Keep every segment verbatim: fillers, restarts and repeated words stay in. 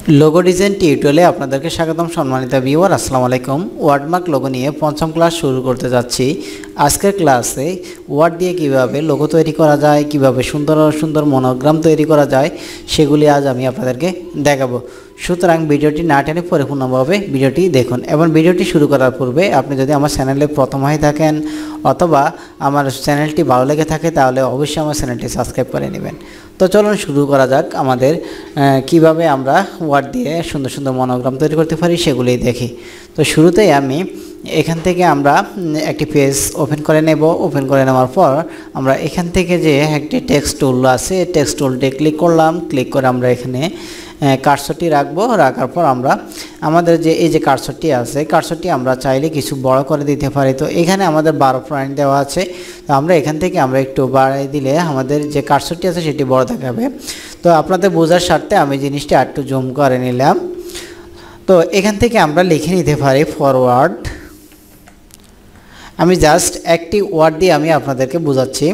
Logo design টিউটোরিয়ালে আপনাদেরকে স্বাগতম। সম্মানিত ভিউয়ার, আসসালামু আলাইকুম। ওয়ার্ডমার্ক লোগো নিয়ে পঞ্চম ক্লাস শুরু করতে যাচ্ছি। আজকের ক্লাসে ওয়ার্ড দিয়ে কিভাবে লোগো তৈরি করা যায়, কিভাবে সুন্দর সুন্দর মনোগ্রাম তৈরি করা যায়, সেগুলি আজ আমি আপনাদেরকে দেখাবো। সুতরাং ভিডিওটি না টেনে পরিপূর্ণভাবে ভিডিওটি দেখুন এবং ভিডিওটি শুরু করার পূর্বে আপনি যদি আমার চ্যানেলে প্রথম হয়ে থাকেন অথবা আমার চ্যানেলটি ভালো লেগে থাকে তাহলে অবশ্যই আমার চ্যানেলটি সাবস্ক্রাইব করে নেবেন। তো চলুন শুরু করা যাক। আমাদের কিভাবে আমরা ওয়ার্ড দিয়ে সুন্দর সুন্দর মনোগ্রাম তৈরি করতে পারি সেগুলি দেখি। তো শুরুতেই আমি এখান থেকে আমরা একটি পেজ ওপেন করে নেব। ওপেন করে নেওয়ার পর আমরা এখান থেকে যে একটি টেক্সট টুল আছে, টেক্সট টুলটি ক্লিক করলাম। ক্লিক করে আমরা এখানে কার্সরটি রাখবো। রাখার পর আমরা আমাদের যে এই যে কার্সরটি আছে, কার্সরটি আমরা চাইলে কিছু বড় করে দিতে পারি। তো এখানে আমাদের বারো পয়েন্ট দেওয়া আছে। তো আমরা এখান থেকে আমরা একটু বাড়িয়ে দিলে আমাদের যে কার্সরটি আছে সেটি বড় দেখাবে। তো আপনাদের বোঝার স্বার্থে আমি জিনিসটি একটু জুম করে নিলাম। তো এখান থেকে আমরা লিখে নিতে পারি ফরওয়ার্ড। আমি জাস্ট একটি ওয়ার্ড দিয়ে আমি আপনাদেরকে বোঝাচ্ছি।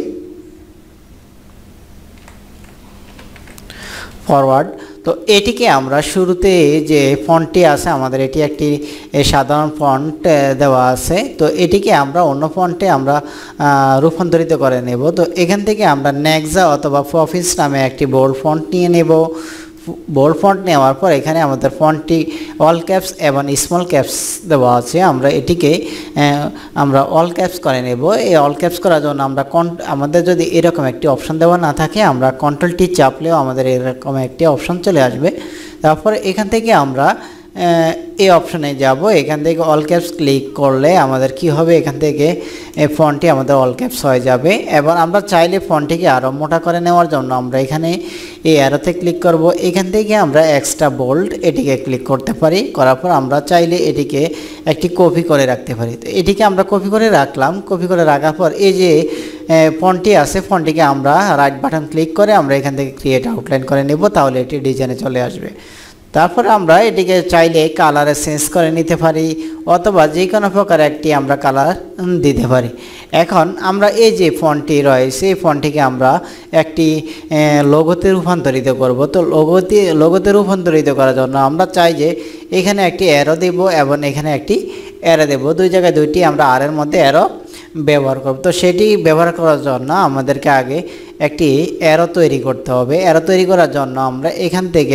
ফরওয়ার্ড। তো এটিকে আমরা শুরুতে যে ফন্টটি আছে আমাদের, এটি একটি সাধারণ ফন্ট দেওয়া আছে। তো এটিকে আমরা অন্য ফন্টে আমরা রূপান্তরিত করে নেব। তো এখান থেকে আমরা নেক্সা অথবা প্রফিস নামে একটি বোল্ড ফন্ট নিয়ে নেব। বোল্ড ফন্ট নেওয়ার পর এখানে আমাদের ফন্টটি অল ক্যাপস এবং স্মল ক্যাপস দেওয়া আছে। আমরা এটিকে আমরা অল ক্যাপস করে নেব। এই অল ক্যাপস করার জন্য আমরা কন আমাদের যদি এরকম একটি অপশন দেওয়া না থাকে আমরা কন্ট্রোল টি চাপলেও আমাদের এরকম একটি অপশন চলে আসবে। তারপরে এখান থেকে আমরা এই অপশনে যাব। এখান থেকে অল ক্যাপস ক্লিক করলে আমাদের কি হবে, এখান থেকে ফন্টটি আমাদের অল ক্যাপস হয়ে যাবে। এবং আমরা চাইলে ফন্টটিকে আরও মোটা করে নেওয়ার জন্য আমরা এখানে এই অ্যারোতে ক্লিক করব। এখান থেকে আমরা এক্সট্রা বোল্ড এটিকে ক্লিক করতে পারি। করার পর আমরা চাইলে এটিকে একটি কপি করে রাখতে পারি। তো এটিকে আমরা কপি করে রাখলাম। কপি করে রাখার পর এই যে ফন্টটি আছে, ফন্টটিকে আমরা রাইট বাটন ক্লিক করে আমরা এখান থেকে ক্রিয়েট আউটলাইন করে নেব। তাহলে এটি ডিজাইনে চলে আসবে। তারপরে আমরা এটিকে চাইলে কালারে চেঞ্জ করে নিতে পারি অথবা যে কোনো প্রকার একটি আমরা কালার দিতে পারি। এখন আমরা এই যে ফন্টটি রয়েছে এই ফন্টটিকে আমরা একটি লোগোতে রূপান্তরিত করব। তো লোগোতে লোগোতে রূপান্তরিত করার জন্য আমরা চাই যে এখানে একটি অ্যারো দেব এবং এখানে একটি অ্যারো দেব। দুই জায়গায় দুইটি আমরা আর এর মধ্যে অ্যারো ব্যবহার করব। তো সেটি ব্যবহার করার জন্য আমাদেরকে আগে একটি অ্যারো তৈরি করতে হবে। অ্যারো তৈরি করার জন্য আমরা এখান থেকে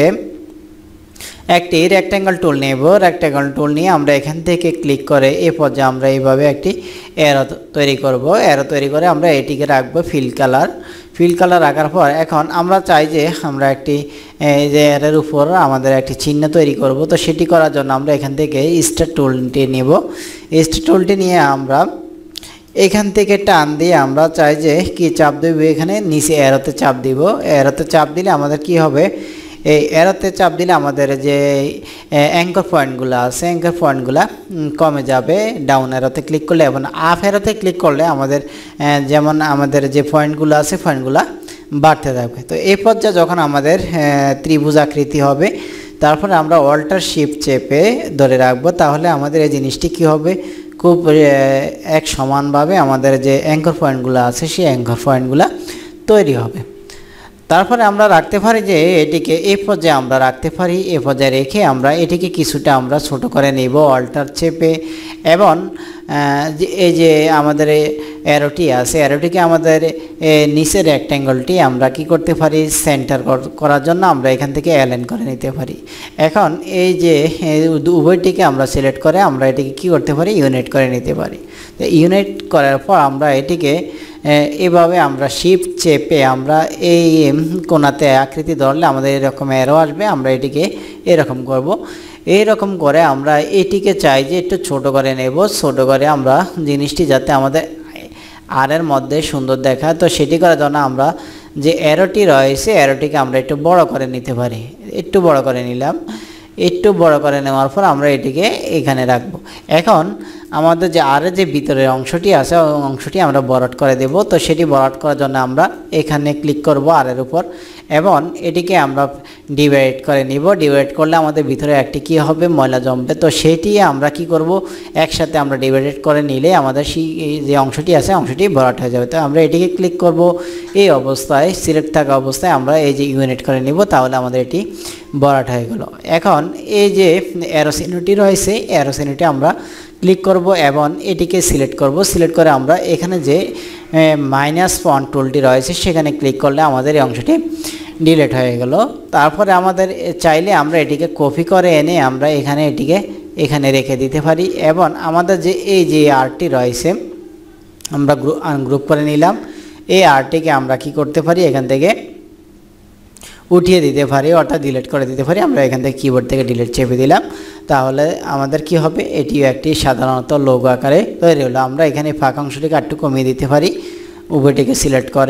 একটি রেক্ট্যাঙ্গেল টুল নেব। রেক্ট্যাঙ্গেল টুল নিয়ে আমরা এখান থেকে ক্লিক করে এই পর্যায়ে আমরা এইভাবে একটি অ্যারো তৈরি করব। অ্যারো তৈরি করে আমরা এটিকে রাখবো ফিল কালার। ফিল কালার রাখার পর এখন আমরা চাই যে আমরা একটি যে অ্যারোর উপর আমাদের একটি চিহ্ন তৈরি করব। তো সেটি করার জন্য আমরা এখান থেকে স্টার টুলটি নেব। স্টার টুলটি নিয়ে আমরা এখান থেকে টান দিয়ে আমরা চাই যে কি চাপ দেব, এখানে নিচে অ্যারোতে চাপ দিব। অ্যারোতে চাপ দিলে আমাদের কি হবে, এই অ্যারোতে চাপ দিলে আমাদের যে অ্যাঙ্কর পয়েন্টগুলো আছে অ্যাঙ্কর পয়েন্টগুলো কমে যাবে। ডাউন অ্যারোতে ক্লিক করলে এবং আপ অ্যারোতে ক্লিক করলে আমাদের যেমন আমাদের যে পয়েন্টগুলো আছে পয়েন্টগুলো বাড়তে থাকবে। তো এই পর্যায়ে যখন আমাদের ত্রিভুজ আকৃতি হবে তারপরে আমরা অল্টার শিফট চেপে ধরে রাখবো। তাহলে আমাদের এই জিনিসটি কি হবে, খুব এক সমানভাবে আমাদের যে অ্যাঙ্কর পয়েন্টগুলো আছে সেই অ্যাঙ্কর পয়েন্টগুলো তৈরি হবে। তারপরে আমরা রাখতে পারি যে এটিকে এই পর্যায়ে আমরা রাখতে পারি। এ পর্যায়ে রেখে আমরা এটিকে কিছুটা আমরা ছোট করে নেব অল্টার চেপে। এবং এই যে আমাদের অ্যারোটি আছে অ্যারোটিকে আমাদের নিচের রেক্ট্যাঙ্গলটি আমরা কি করতে পারি, সেন্টার করার জন্য আমরা এখান থেকে অ্যালাইন করে নিতে পারি। এখন এই যে উভয়টিকে আমরা সিলেক্ট করে আমরা এটিকে কি করতে পারি, ইউনিট করে নিতে পারি। তো ইউনিট করার পর আমরা এটিকে এভাবে আমরা শিফট চেপে আমরা এই কোণাতে আকৃতি ধরলে আমাদের এরকম অ্যারো আসবে। আমরা এটিকে এরকম করব। এইরকম করে আমরা এটিকে চাই যে একটু ছোট করে নেব। ছোট করে আমরা জিনিসটি যাতে আমাদের আর এর মধ্যে সুন্দর দেখায়। তো সেটি করার জন্য আমরা যে অ্যারোটি রয়েছে অ্যারোটিকে আমরা একটু বড় করে নিতে পারি। একটু বড় করে নিলাম। একটু বড় করে নেওয়ার পর আমরা এটিকে এখানে রাখবো। এখন আমাদের যে আর যে ভিতরের অংশটি আছে ওই অংশটি আমরা বরাট করে দেব। তো সেটি বরাট করার জন্য আমরা এখানে ক্লিক করব আর এর উপর এবং এটিকে আমরা ডিভাইড করে নিব। ডিভাইড করলে আমাদের ভিতরে একটি কি হবে, ময়লা জমবে। তো সেটি আমরা কি করব, একসাথে আমরা ডিভাইডেড করে নিলে আমাদের সেই যে অংশটি আছে অংশটি ভরাট হয়ে যাবে। তো আমরা এটিকে ক্লিক করব, এই অবস্থায় সিলেক্ট থাকা অবস্থায় আমরা এই যে ইউনিট করে নিব, তাহলে আমাদের এটি ভরাট হয়ে গেল। এখন এই যে অ্যারো চিহ্নটি রয়েছে, অ্যারো চিহ্নটি আমরা ক্লিক করব এবং এটিকে সিলেক্ট করব। সিলেক্ট করে আমরা এখানে যে মাইনাস ফন্ট টুলটি রয়েছে সেখানে ক্লিক করলে আমাদের এই অংশটি ডিলিট হয়ে গেল। তারপরে আমাদের চাইলে আমরা এটিকে কপি করে এনে আমরা এখানে এটিকে এখানে রেখে দিতে পারি এবং আমাদের যে এই যে আর্টটি রয়েছে আমরা গ্রুপ আনগ্রুপ করে নিলাম। এই আর্টটিকে আমরা কি করতে পারি, এখান থেকে উঠিয়ে দিতে পারি, অর্থাৎ ডিলিট করে দিতে পারি। আমরা এখান থেকে কিবোর্ড থেকে ডিলিট চেপে দিলাম, তাহলে আমাদের কি হবে, এটিও একটি সাধারণত লোগো আকারে তৈরি হলো। আমরা এখানে ফাঁকা অংশটিকে একটু কমিয়ে দিতে পারি উভয়টিকে সিলেক্ট করে,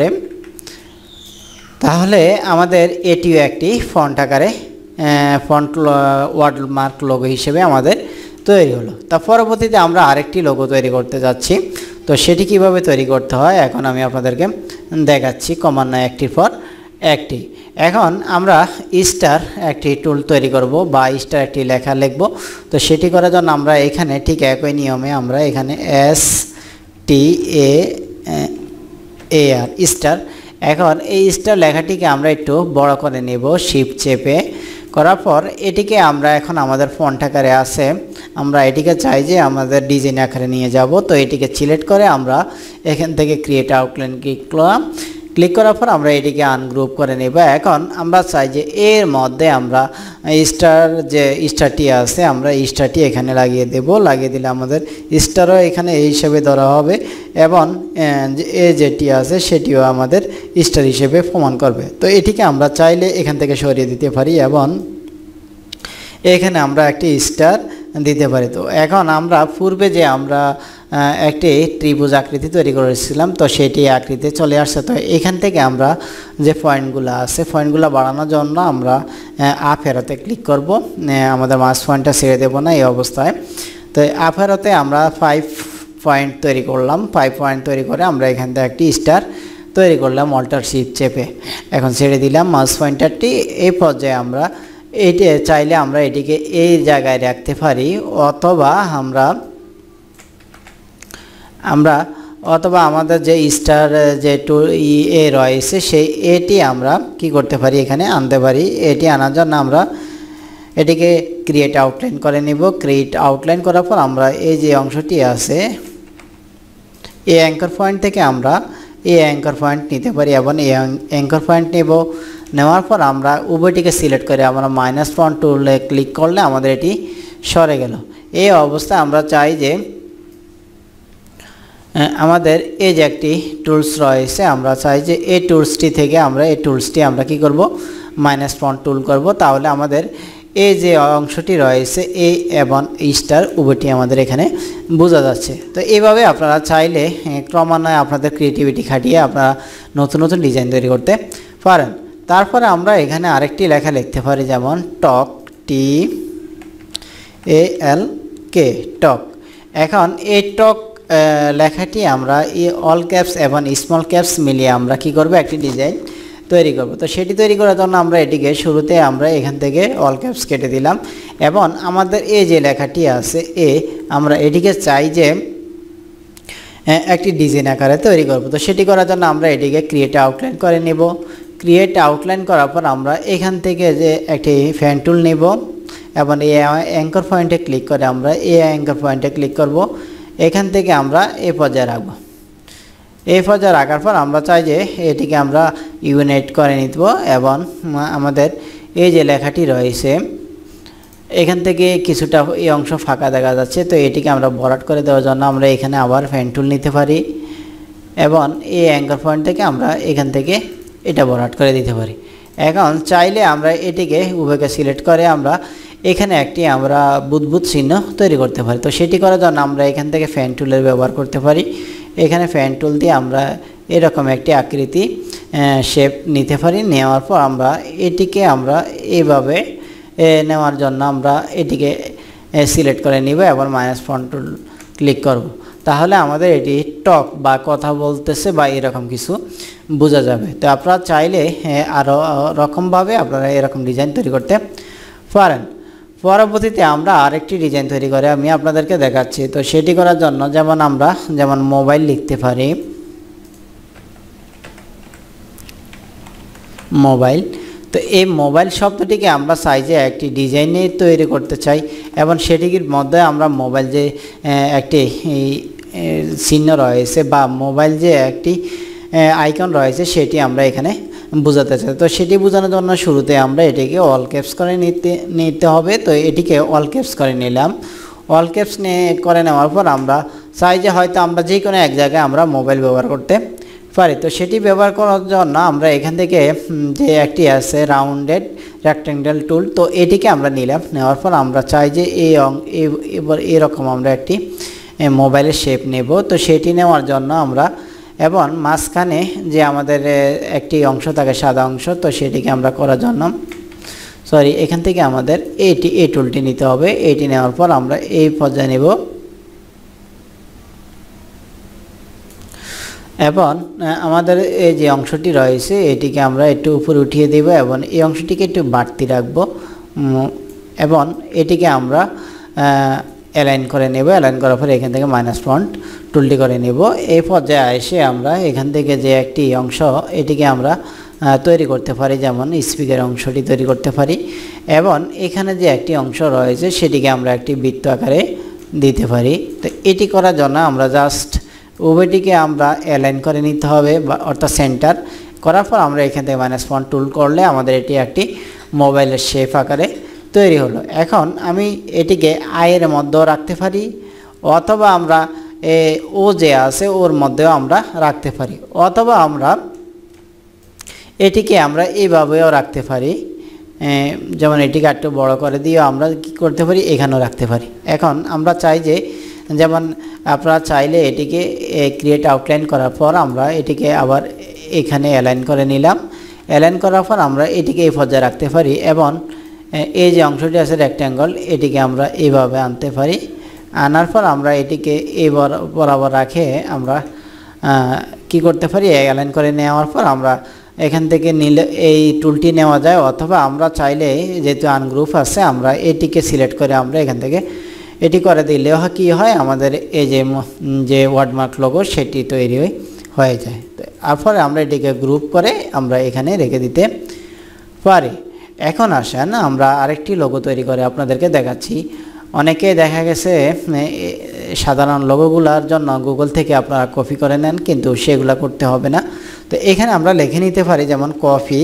তাহলে আমাদের এটিও একটি ফন্ট আকারে ফন্ট ওয়াটারমার্ক লোগো হিসেবে আমাদের তৈরি হলো। তা পরবর্তীতে আমরা আরেকটি লোগো তৈরি করতে যাচ্ছি। তো সেটি কিভাবে তৈরি করতে হয় এখন আমি আপনাদেরকে দেখাচ্ছি ক্রমান্বয়ে একটির পর একটি। এখন আমরা স্টার একটি টুল তৈরি করব বা স্টার একটি লেখা লিখব। তো সেটি করার জন্য আমরা এখানে ঠিক একই নিয়মে আমরা এখানে এস টি এ এ আর স্টার, এখন এই স্টার লেখাটিকে আমরা একটু বড় করে নেব শিফট চেপে, করার পর এটিকে আমরা এখন আমাদের ফন্ট আকারে আছে, আমরা এটিকে চাই যে আমাদের ডিজাইন আকারে নিয়ে যাব। তো এটিকে সিলেক্ট করে আমরা এখান থেকে ক্রিয়েট আউটলাইন ক্লিক করলাম। ক্লিক করার পর আমরা এটিকে আনগ্রুপ করে নেব। এখন আমরা চাই যে এর মধ্যে আমরা স্টার যে স্টারটি আছে আমরা স্টারটি এখানে লাগিয়ে দেব। লাগিয়ে দিলে আমাদের স্টারও এখানে এই হিসেবে ধরা হবে এবং এ যেটি আছে সেটিও আমাদের স্টার হিসেবে প্রমাণ করবে। তো এটিকে আমরা চাইলে এখান থেকে সরিয়ে দিতে পারি এবং এখানে আমরা একটি স্টার দিতে পারি। তো এখন আমরা পূর্বে যে আমরা একটি ত্রিভুজ আকৃতি তৈরি করেছিলাম, তো সেটি আকৃতি চলে আসছে। তো এখান থেকে আমরা যে পয়েন্টগুলো আছে পয়েন্টগুলো বাড়ানোর জন্য আমরা আপ এরোতে ক্লিক করব, আমাদের মাস পয়েন্টটা ছেড়ে দেবো না এই অবস্থায়। তো আপ এরোতে আমরা ফাইভ পয়েন্ট তৈরি করলাম, ফাইভ পয়েন্ট তৈরি করে আমরা এখান থেকে একটি স্টার তৈরি করলাম অল্টার শিফট চেপে। এখন ছেড়ে দিলাম মাস পয়েন্টারটি। এই পর্যায়ে আমরা এটি চাইলে আমরা এটিকে এই জায়গায় রাখতে পারি অথবা আমরা আমরা অথবা আমাদের যে স্টার যে টু এ রয়েছে সেই এটি আমরা কি করতে পারি, এখানে আনতে পারি। এটি আনার জন্য আমরা এটিকে ক্রিয়েট আউটলাইন করে নিব। ক্রিয়েট আউটলাইন করার পর আমরা এই যে অংশটি আছে এই অ্যাঙ্কর পয়েন্ট থেকে আমরা এই অ্যাঙ্কর পয়েন্ট নিতে পারি এবং এই অ্যাঙ্কর পয়েন্ট নেব। নেওয়ার পর আমরা উভয়টিকে সিলেক্ট করে আমরা মাইনাস ফন্ট টুলে ক্লিক করলে আমাদের এটি সরে গেল। এই অবস্থায় আমরা চাই যে আমাদের এই যে একটি টুলস রয়েছে, আমরা চাই যে এই টুলসটি থেকে আমরা এই টুলসটি আমরা কি করব, মাইনাস ফন্ট টুল করব। তাহলে আমাদের এই যে অংশটি রয়েছে এই এবং স্টার উভয়টি আমাদের এখানে বোঝা যাচ্ছে। তো এইভাবে আপনারা চাইলে ক্রমান্বয়ে আপনাদের ক্রিয়েটিভিটি খাটিয়ে আপনারা নতুন নতুন ডিজাইন তৈরি করতে পারেন। তারপরে আমরা এখানে আরেকটি লেখা লিখতে পারি, যেমন টক, টি এ এল কে, টক। এখন এই টক লেখাটি আমরা এই অল ক্যাপস এবং স্মল ক্যাপস মিলিয়ে আমরা কি করব, একটি ডিজাইন তৈরি করব। তো সেটি তৈরি করার জন্য আমরা এটিকে শুরুতে আমরা এখান থেকে অল ক্যাপস কেটে দিলাম এবং আমাদের এই যে লেখাটি আছে এ, আমরা এটিকে চাই যে একটি ডিজাইন আকারে তৈরি করব। তো সেটি করার জন্য আমরা এটিকে ক্রিয়েট আউটলাইন করে নেব। ক্রিয়েট আউটলাইন করার পর আমরা এখান থেকে যে একটি ফ্যান টুল নেব এবং এই অ্যাঙ্কর পয়েন্টে ক্লিক করে আমরা এই অ্যাঙ্কর পয়েন্টে ক্লিক করব। এখান থেকে আমরা এই পর্যায়ে রাখবো। এই পর্যায়ে রাখার পর আমরা চাই যে এটিকে আমরা ইউনাইট করে নিব এবং আমাদের এই যে লেখাটি রয়েছে এখান থেকে কিছুটা এই অংশ ফাঁকা দেখা যাচ্ছে। তো এটিকে আমরা ভরাট করে দেওয়ার জন্য আমরা এখানে আবার ফ্যান টুল নিতে পারি এবং এই অ্যাঙ্কর পয়েন্ট থেকে আমরা এখান থেকে এটা ভরাট করে দিতে পারি। এখন চাইলে আমরা এটিকে উভয়কে সিলেক্ট করে আমরা এখানে একটি আমরা বুদবুদ চিহ্ন তৈরি করতে পারি। তো সেটি করার জন্য আমরা এখান থেকে ফ্যান টুলের ব্যবহার করতে পারি। এখানে ফ্যান টুল দিয়ে আমরা এরকম একটি আকৃতি শেপ নিতে পারি। নেওয়ার পর আমরা এটিকে আমরা এইভাবে নেওয়ার জন্য আমরা এটিকে সিলেক্ট করে নিব এবং মাইনাস ফন্ট টুল ক্লিক করব, তাহলে আমাদের এটি টক বা কথা বলতেছে বা এরকম কিছু বোঝা যাবে। তো আপনারা চাইলে আরও রকমভাবে আপনারা এরকম ডিজাইন তৈরি করতে পারেন। পরবর্তীতে আমরা আরেকটি ডিজাইন তৈরি করে আমি আপনাদেরকে দেখাচ্ছি। তো সেটি করার জন্য যেমন আমরা যেমন মোবাইল লিখতে পারি, মোবাইল। তো এই মোবাইল শব্দটিকে আমরা সাইজে একটি ডিজাইনে তৈরি করতে চাই এবং সেটির মধ্যে আমরা মোবাইল যে একটি চিহ্ন রয়েছে বা মোবাইল যে একটি আইকন রয়েছে সেটি আমরা এখানে বোঝাতে চাই। তো সেটি বোঝানোর জন্য শুরুতে আমরা এটিকে অল ক্যাপস করে নিতে নিতে হবে। তো এটিকে অল ক্যাপস করে নিলাম। অল ক্যাপস নিয়ে করে নেওয়ার পর আমরা সাইজে হয়তো আমরা যে কোনো এক জায়গায় আমরা মোবাইল ব্যবহার করতে পারি। তো সেটি ব্যবহার করার জন্য আমরা এখান থেকে যে একটি আছে রাউন্ডেড রেক্ট্যাঙ্গেল টুল, তো এটিকে আমরা নিলাম। নেওয়ার পর আমরা চাই যে এই এবার এরকম আমরা একটি মোবাইলের শেপ নেব। তো সেটি নেওয়ার জন্য আমরা এবং মাঝখানে যে আমাদের একটি অংশ থাকে সাদা অংশ, তো সেটিকে আমরা করার জন্য সরি এখান থেকে আমাদের এটি এই টুলটি নিতে হবে। এটি নেওয়ার পর আমরা এই পর্যায়ে নেব এবং আমাদের এই যে অংশটি রয়েছে এটিকে আমরা একটু উপরে উঠিয়ে দেব এবং এই অংশটিকে একটু বাড়তি রাখবো এবং এটিকে আমরা অ্যালাইন করে নেব। অ্যালাইন করার পরে এখান থেকে মাইনাস ফন্ট টুলটি করে নেব। এই পর্যায়ে এসে আমরা এখান থেকে যে একটি অংশ এটিকে আমরা তৈরি করতে পারি, যেমন স্পিকার অংশটি তৈরি করতে পারি এবং এখানে যে একটি অংশ রয়েছে সেটিকে আমরা একটি বৃত্ত আকারে দিতে পারি। তো এটি করার জন্য আমরা জাস্ট উভয়টিকে আমরা অ্যালাইন করে নিতে হবে বা অর্থাৎ সেন্টার করার পর আমরা এখান থেকে মাইনাস ফন্ট টুল করলে আমাদের এটি একটি মোবাইলের শেপ আকারে তৈরি হলো। এখন আমি এটিকে আয়ের মধ্যেও রাখতে পারি অথবা আমরা ও যে আছে ওর মধ্যেও আমরা রাখতে পারি অথবা আমরা এটিকে আমরা এইভাবেও রাখতে পারি, যেমন এটিকে একটু বড় করে দিয়ে আমরা কি করতে পারি এখানেও রাখতে পারি। এখন আমরা চাই যে যেমন আপনারা চাইলে এটিকে ক্রিয়েট আউটলাইন করার পর আমরা এটিকে আবার এখানে অ্যালাইন করে নিলাম। অ্যালাইন করার পর আমরা এটিকে এই পর্যায়ে রাখতে পারি এবং এই যে অংশটি আছে রেক্ট্যাঙ্গল এটিকে আমরা এইভাবে আনতে পারি। আনার পর আমরা এটিকে এই বরাবর রাখে আমরা কি করতে পারি অ্যালাইন করে নেওয়ার পর আমরা এখান থেকে নিলে এই টুলটি নেওয়া যায় অথবা আমরা চাইলে যেহেতু আনগ্রুপ আছে আমরা এটিকে সিলেক্ট করে আমরা এখান থেকে এটি করে দিলে কি হয় আমাদের এই যে যে ওয়ার্ডমার্ক লোগো সেটি তৈরি হয়ে যায়। তারপরে আমরা এটিকে গ্রুপ করে আমরা এখানে রেখে দিতে পারি। এখন আসেন আমরা আরেকটি লোগো তৈরি করে আপনাদেরকে দেখাচ্ছি। অনেকে দেখা গেছে সাধারণ লোগোগুলোর জন্য গুগল থেকে আপনারা কপি করে নেন, কিন্তু সেগুলো করতে হবে না। তো এখানে আমরা লিখে নিতে পারি যেমন কফি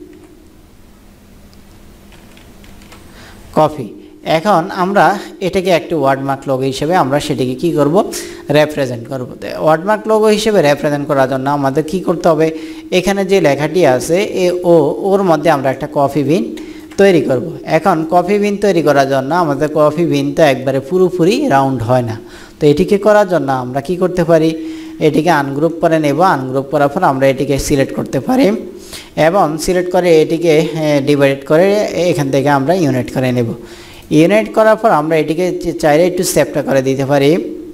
কফি এখন আমরা এটাকে একটি ওয়ার্ডমার্ক লোগো হিসেবে আমরা সেটিকে কি করব রিপ্রেজেন্ট করব। ওয়ার্ডমার্ক লোগো হিসেবে রিপ্রেজেন্ট করার জন্য আমাদের কি করতে হবে, এখানে যে লেখাটি আছে এ ও ওর মধ্যে আমরা একটা কফি বিন তৈরি করব। এখন কফি বিন তৈরি করার জন্য আমাদের কফি বিন তো একবারে পুরোপুরি রাউন্ড হয় না। তো এটিকে করার জন্য আমরা কি করতে পারি, এটিকে আনগ্রুপ করে নেব। আনগ্রুপ করার পর আমরা এটিকে সিলেক্ট করতে পারি এবং সিলেক্ট করে এটিকে ডিভাইড করে এখান থেকে আমরা ইউনিট করে নেব। ইউনিট করার পর আমরা এটিকে চাইলে একটু সেভটা করে দিতে পারি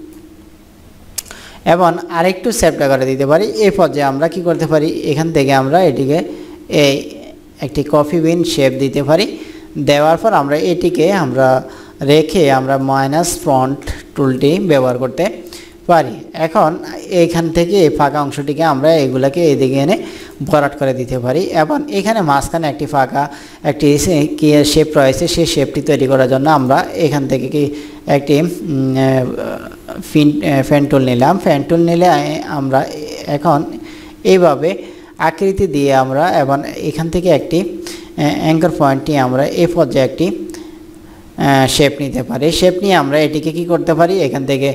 এবং আরেকটু সেভটা করে দিতে পারি। এই পর্যায়ে আমরা কি করতে পারি, এখান থেকে আমরা এটিকে এই একটি কফি বিন শেপ দিতে পারি। দেওয়ার পর আমরা এটিকে আমরা রেখে আমরা মাইনাস ফন্ট টুলটি ব্যবহার করতে পারি। এখন এইখান থেকে এই ফাঁকা অংশটিকে আমরা এগুলাকে এদিকে এনে ভরাট করে দিতে পারি এবং এখানে মাঝখানে একটি ফাঁকা একটি কি শেপ রয়েছে, সেই শেপটি তৈরি করার জন্য আমরা এখান থেকে কি একটি ফিন ফ্যান টুল নিলাম। ফ্যান টুল নিলে আমরা এখন এইভাবে আকৃতি দিয়ে আমরা এবং এখান থেকে একটি অ্যাঙ্কার পয়েন্টটি আমরা এই পর্যায়ে একটি শেপ নিতে পারি। শেপ নিয়ে আমরা এটিকে কি করতে পারি, এখান থেকে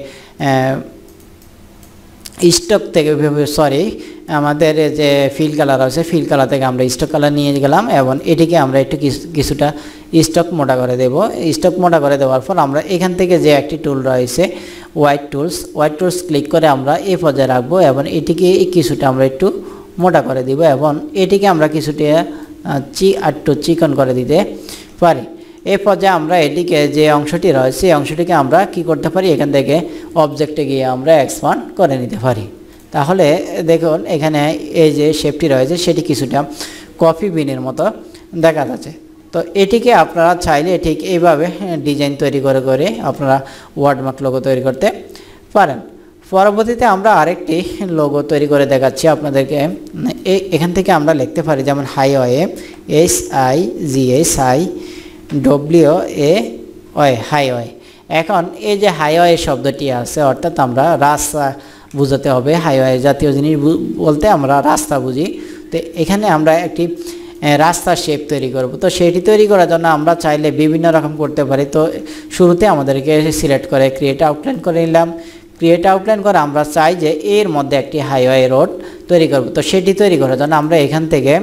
স্টক থেকে সরি আমাদের যে ফিল কালার আছে ফিল কালার থেকে আমরা স্টক কালার নিয়ে গেলাম এবং এটিকে আমরা একটু কিছুটা স্টক মোটা করে দেব। স্টক মোটা করে দেওয়ার পর আমরা এখান থেকে যে একটি টুল রয়েছে white tools white tools click করে আমরা এই পর্যায়ে রাখবো এবং এটিকে কিছুটা আমরা একটু মোটা করে দিব এবং এটিকে আমরা কিছুটা চি একটু চিকন করে দিতে পারি। এই পর্যায়ে আমরা এটিকে যে অংশটি রয়েছে এই অংশটিকে আমরা কি করতে পারি, এখান থেকে অবজেক্টে গিয়ে আমরা এক্সপান্ড করে নিতে পারি। তাহলে দেখুন এখানে এই যে শেপটি রয়েছে সেটি কিছুটা কফি বিনের মতো দেখা যাচ্ছে। তো এটিকে আপনারা চাইলে ঠিক এইভাবে ডিজাইন তৈরি করে করে আপনারা ওয়ার্ডমার্ক লোগো তৈরি করতে পারেন। পরবর্তীতে আমরা আরেকটি লোগো তৈরি করে দেখাচ্ছি আপনাদেরকে। এখান থেকে আমরা লিখতে পারি যেমন highway, S I G S I W A Y, highway. এখন এই যে হাইওয়ে শব্দটি আছে অর্থাৎ আমরা রাস্তা বুঝাতে হবে। হাইওয়ে জাতীয় জিনিস বলতে আমরা রাস্তা বুঝি। তো এখানে আমরা একটি রাস্তার শেপ তৈরি করব। তো সেটি তৈরি করার জন্য আমরা চাইলে বিভিন্ন রকম করতে পারি। তো শুরুতে আমাদেরকে সিলেক্ট করে ক্রিয়েট আউটলাইন করে নিলাম। ক্রিয়েট আউটলাইন করে আমরা চাই যে এর মধ্যে একটি হাইওয়ে রোড তৈরি করব। তো সেটি তৈরি করার জন্য আমরা এখান থেকে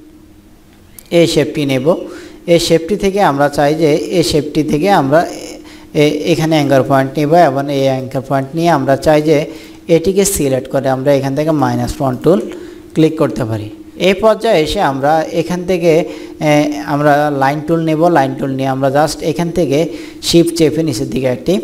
এই শেপটি নেব। এই শেপটি থেকে আমরা চাই যে এই শেপটি থেকে আমরা এখানে অ্যাঙ্কার পয়েন্ট নেব এবং এই অ্যাঙ্কার পয়েন্ট নিয়ে আমরা চাই যে এটিকে সিলেক্ট করে আমরা এখান থেকে মাইনাস পয়েন্ট টুল ক্লিক করতে পারি। এই পর্যায়ে এসে আমরা এখান থেকে আমরা লাইন টুল নেব। লাইন টুল নিয়ে আমরা জাস্ট এখান থেকে শিফট চেপে নিচের দিকে একটি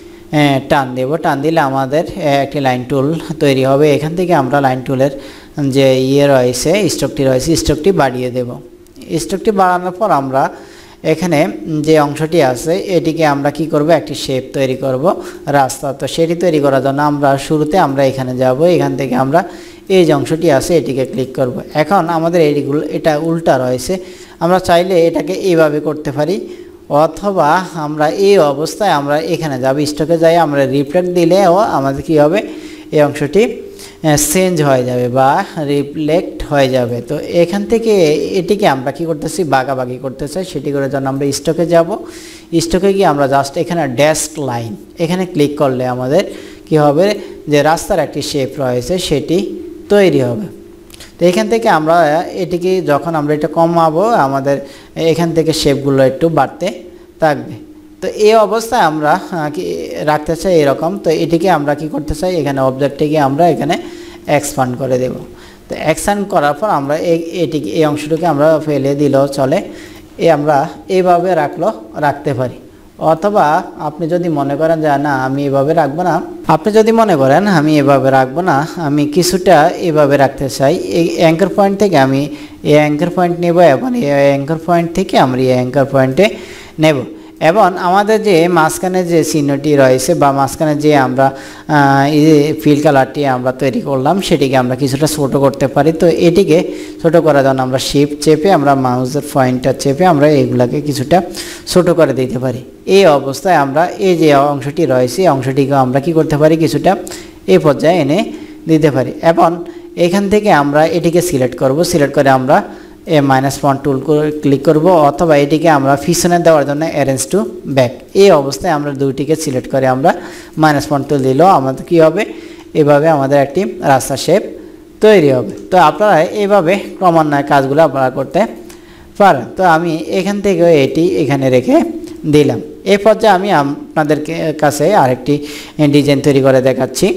টান দেব। টান দিলে আমাদের একটি লাইন টুল তৈরি হবে। এখান থেকে আমরা লাইন টুলের যে ইয়ে রয়েছে স্ট্রোকটি রয়েছে স্ট্রোকটি বাড়িয়ে দেব। স্ট্রোকটি বাড়ানোর পর আমরা এখানে যে অংশটি আছে এটিকে আমরা কি করব, একটি শেপ তৈরি করব রাস্তা। তো সেটি তৈরি করার জন্য আমরা শুরুতে আমরা এখানে যাব। এখান থেকে আমরা এই যে অংশটি আছে এটিকে ক্লিক করব। এখন আমাদের এইগুলো এটা উল্টা রয়েছে, আমরা চাইলে এটাকে এইভাবে করতে পারি, অথবা আমরা এই অবস্থায় আমরা এখানে যাব, স্টকে যাই আমরা রিফ্লেক্ট দিলেও আমাদের কি হবে, এই অংশটি চেঞ্জ হয়ে যাবে বা রিফ্লেক্ট হয়ে যাবে। তো এখান থেকে এটিকে আমরা কি করতেছি, বাগাবাগি করতে চাই। সেটি করার জন্য আমরা স্টকে যাব। স্টকে গিয়ে আমরা জাস্ট এখানে ড্যাশ লাইন এখানে ক্লিক করলে আমাদের কি হবে, যে রাস্তার একটি শেপ রয়েছে সেটি তৈরি হবে। তো এখান থেকে আমরা এটিকে যখন আমরা এটা কমাবো আমাদের এখান থেকে শেপগুলো একটু বাড়তে থাকবে। তো এই অবস্থায় আমরা কি রাখতে চাই এরকম। তো এটিকে আমরা কি করতে চাই, এখানে অবজেক্টটিকে আমরা এখানে এক্সপান্ড করে দেব। তো এক্সপান্ড করার পর আমরা এই এটিকে এই অংশটিকে আমরা ফেলে দিলেও চলে। এ আমরা এইভাবে রাখলো রাখতে পারি, অথবা আপনি যদি মনে করেন যে না আমি এভাবে রাখবো না, আপনি যদি মনে করেন আমি এভাবে রাখবো না, আমি কিছুটা এভাবে রাখতে চাই, এই অ্যাঙ্কার পয়েন্ট থেকে আমি এই অ্যাঙ্কার পয়েন্ট নেব এবং এই অ্যাঙ্কার পয়েন্ট থেকে আমরা এই অ্যাঙ্কার পয়েন্টে নেব। এবং আমাদের যে মাঝখানে যে চিহ্নটি রয়েছে বা মাঝখানে যে আমরা এই ফিল কালারটি আমরা তৈরি করলাম সেটিকে আমরা কিছুটা ছোট করতে পারি। তো এটিকে ছোট করার জন্য আমরা শিফট চেপে আমরা মাউসের পয়েন্টটা চেপে আমরা এগুলাকে কিছুটা ছোট করে দিতে পারি। এই অবস্থায় আমরা এই যে অংশটি রয়েছে অংশটিকে আমরা কি করতে পারি, কিছুটা এই পর্যায়ে এনে দিতে পারি। এবং এখান থেকে আমরা এটিকে সিলেক্ট করব। সিলেক্ট করে আমরা a minus point tool click করব, অথবা এটিকে আমরা পিছনে দেওয়ার জন্য অ্যারেঞ্জ টু ব্যাক। এই অবস্থায় আমরা দুইটিকে সিলেক্ট করে আমরা মাইনাস পয়েন্ট টুল দিলেও আমাদের কী হবে, এভাবে আমাদের একটি রাস্তা শেপ তৈরি হবে। তো আপনারা এইভাবে ক্রমান্বয়ে কাজগুলো আপনারা করতে পারেন। তো আমি এখান থেকে এটি এখানে রেখে দিলাম। এই পর্যায়ে আমি আপনাদের কাছে আরেকটি ডিজাইন তৈরি করে দেখাচ্ছি।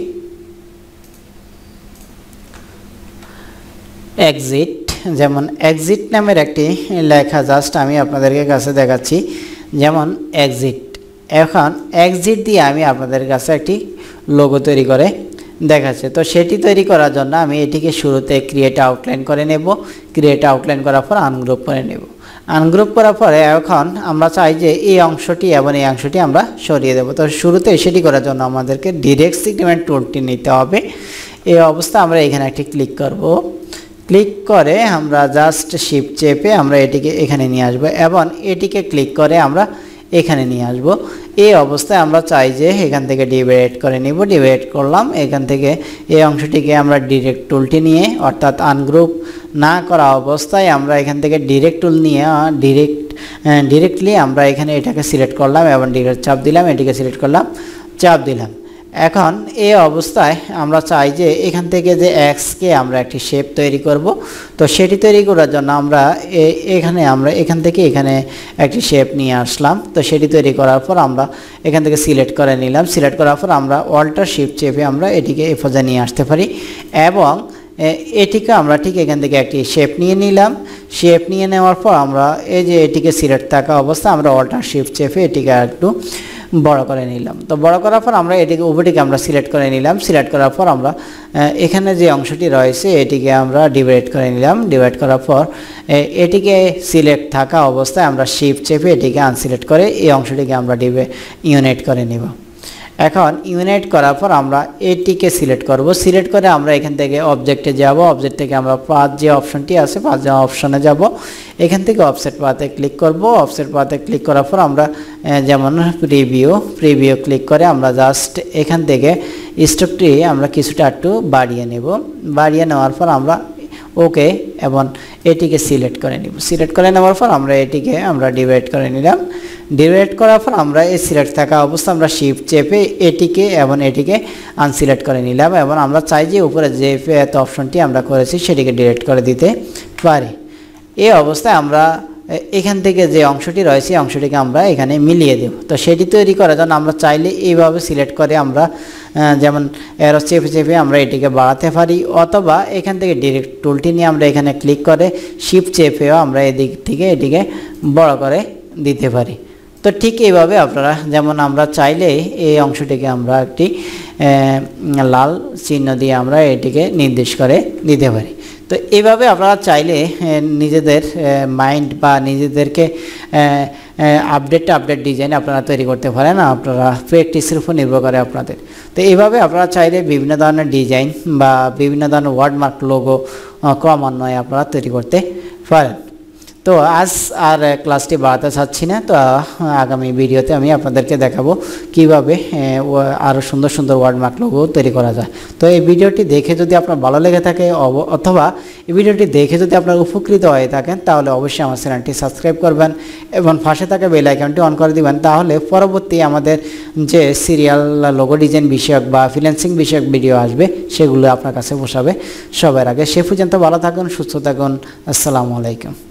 এক্সিট, যেমন এক্সিট নামের একটি লেখা জাস্ট আমি আপনাদেরকে কাছে দেখাচ্ছি, যেমন এক্সিট। এখন এক্সিট দিয়ে আমি আপনাদের কাছে একটি লোগো তৈরি করে দেখাচ্ছি। তো সেটি তৈরি করার জন্য আমি এটিকে শুরুতে ক্রিয়েট আউটলাইন করে নেব। ক্রিয়েট আউটলাইন করার পর আনগ্রুপ করে নেব। আনগ্রুপ করার পরে এখন আমরা চাই যে এই অংশটি এবং এই অংশটি আমরা সরিয়ে দেব। তো শুরুতে সেটি করার জন্য আমাদেরকে ডিরেক্ট সেগমেন্ট টুলটি নিতে হবে। এই অবস্থা আমরা এখানে একটি ক্লিক করব। ক্লিক করে আমরা জাস্ট শিফট চেপে আমরা এটিকে এখানে নিয়ে আসব এবং এটিকে ক্লিক করে আমরা এখানে নিয়ে আসব। এই অবস্থায় আমরা চাই যে এখান থেকে ডিভাইড করে নিব। ডিভাইড করলাম, এখান থেকে এই অংশটিকে আমরা ডিরেক্ট টুলটি নিয়ে অর্থাৎ আনগ্রুপ না করা অবস্থায় আমরা এখান থেকে ডিরেক্ট টুল নিয়ে ডিরেক্ট ডিরেক্টলি আমরা এখানে এটাকে সিলেক্ট করলাম এবং ডিরেক্ট চাপ দিলাম, এটিকে সিলেক্ট করলাম, চাপ দিলাম। এখন এই অবস্থায় আমরা চাই যে এখান থেকে যে এক্সকে আমরা একটি শেপ তৈরি করব। তো সেটি তৈরি করার জন্য আমরা এখানে আমরা এখান থেকে এখানে একটি শেপ নিয়ে আসলাম। তো সেটি তৈরি করার পর আমরা এখান থেকে সিলেক্ট করে নিলাম। সিলেক্ট করার পর আমরা অল্টার শিফট চেপে আমরা এটিকে এই পর্যায়ে নিয়ে আসতে পারি এবং এটিকে আমরা ঠিক এখান থেকে একটি শেপ নিয়ে নিলাম। শেপ নিয়ে নেওয়ার পর আমরা এই যে এটিকে সিলেক্ট থাকা অবস্থা আমরা অল্টার শিফট চেপে এটিকে একটু বড় করে নিলাম। তো বড় করার পর আমরা এটিকে উভয়টিকে আমরা সিলেক্ট করে নিলাম। সিলেক্ট করার পর আমরা এখানে যে অংশটি রয়েছে এটিকে আমরা ডিভাইড করে নিলাম। ডিভাইড করার পর এটিকে সিলেক্ট থাকা অবস্থায় আমরা শিফট চেপে এটিকে আনসিলেক্ট করে এই অংশটিকে আমরা ডিভে ইউনাইট করে নিব। এখন ইউনাইট করার পর আমরা এটিকে সিলেক্ট করব। সিলেক্ট করে আমরা এখান থেকে অবজেক্টে যাব। অবজেক্ট থেকে আমরা পাথ যে অপশনটি আছে পাথ যে অপশনে যাব। এখান থেকে অফসেট পাথে ক্লিক করব। অফসেট পাথে ক্লিক করার পর আমরা যেমন প্রিভিউ প্রিভিউ ক্লিক করে আমরা জাস্ট এখান থেকে স্টকটি আমরা কিছুটা একটু বাড়িয়ে নেব। বাড়িয়ে নেওয়ার পর আমরা ওকে এবং এটিকে সিলেক্ট করে নিব। সিলেক্ট করে নেওয়ার পর আমরা এটিকে আমরা ডিভাইড করে নিলাম। ডিভাইড করার পর আমরা এই সিলেক্ট থাকা অবস্থা আমরা শিফট চেপে এটিকে এবং এটিকে আনসিলেক্ট করে নিলাম এবং আমরা চাই যে উপরে যে পেথ অপশনটি আমরা করেছি সেটিকে ডিলিট করে দিতে পারি। এই অবস্থায় আমরা এখান থেকে যে অংশটি রয়েছে অংশটিকে আমরা এখানে মিলিয়ে দেব। তো সেটি তৈরি করার জন্য আমরা চাইলে এইভাবে সিলেক্ট করে আমরা যেমন এরো চেপে চেপে আমরা এটিকে বাড়াতে পারি, অথবা এখান থেকে ডিরেক্ট টুলটি নিয়ে আমরা এখানে ক্লিক করে শিফট চেপেও আমরা এদিক থেকে এটিকে বড় করে দিতে পারি। তো ঠিক এইভাবে আপনারা যেমন আমরা চাইলে এই অংশটিকে আমরা একটি লাল চিহ্ন দিয়ে আমরা এটিকে নির্দেশ করে দিতে পারি। তো এইভাবে আপনারা চাইলে নিজেদের মাইন্ড বা নিজেদেরকে আপডেট আপডেট ডিজাইন আপনারা তৈরি করতে পারেন। আপনারা প্র্যাকটিসের উপর নির্ভর করে আপনাদের। তো এইভাবে আপনারা চাইলে বিভিন্ন ধরনের ডিজাইন বা বিভিন্ন ধরনের ওয়ার্ডমার্ক লোগো ক্রমান্বয়ে আপনারা তৈরি করতে পারেন। তো আজ আর ক্লাসটি বাড়াতে চাচ্ছি না। তো আগামী ভিডিওতে আমি আপনাদেরকে দেখাবো কিভাবে আরও সুন্দর সুন্দর ওয়ার্ডমার্ক লোগো তৈরি করা যায়। তো এই ভিডিওটি দেখে যদি আপনার ভালো লেগে থাকে অথবা এই ভিডিওটি দেখে যদি আপনার উপকৃত হয়ে থাকেন তাহলে অবশ্যই আমার চ্যানেলটি সাবস্ক্রাইব করবেন এবং পাশে থাকা বেল আইকনটি অন করে দিবেন। তাহলে পরবর্তী আমাদের যে সিরিয়াল লোগো ডিজাইন বিষয়ক বা ফ্রিল্যান্সিং বিষয়ক ভিডিও আসবে সেগুলো আপনার কাছে পৌঁছাবে সবার আগে। সে পর্যন্ত ভালো থাকুন, সুস্থ থাকুন। আসসালামু আলাইকুম।